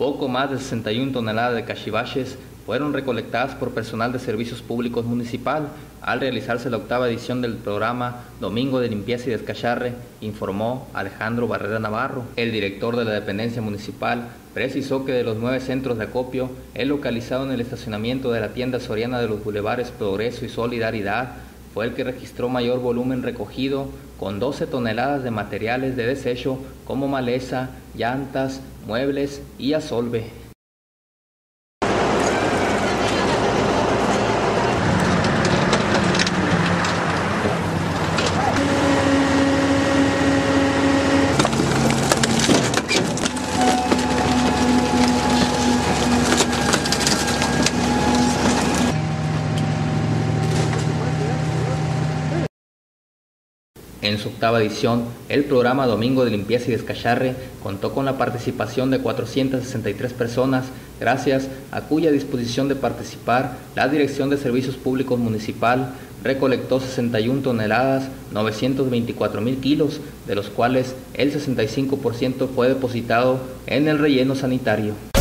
Poco más de 61 toneladas de cachivaches fueron recolectadas por personal de Servicios Públicos Municipal al realizarse la 8ª edición del programa Domingo de Limpieza y Descacharre, informó Alejandro Barrera Navarro. El director de la dependencia municipal precisó que de los 9 centros de acopio, el localizado en el estacionamiento de la tienda soriana de los bulevares Progreso y Solidaridad fue el que registró mayor volumen recogido, con 12 toneladas de materiales de desecho como maleza, llantas, muebles y asolve. En su 8ª edición, el programa Domingo de Limpieza y Descacharre contó con la participación de 463 personas, gracias a cuya disposición de participar, la Dirección de Servicios Públicos Municipal recolectó 61 toneladas, 924.000 kilos, de los cuales el 65% fue depositado en el relleno sanitario.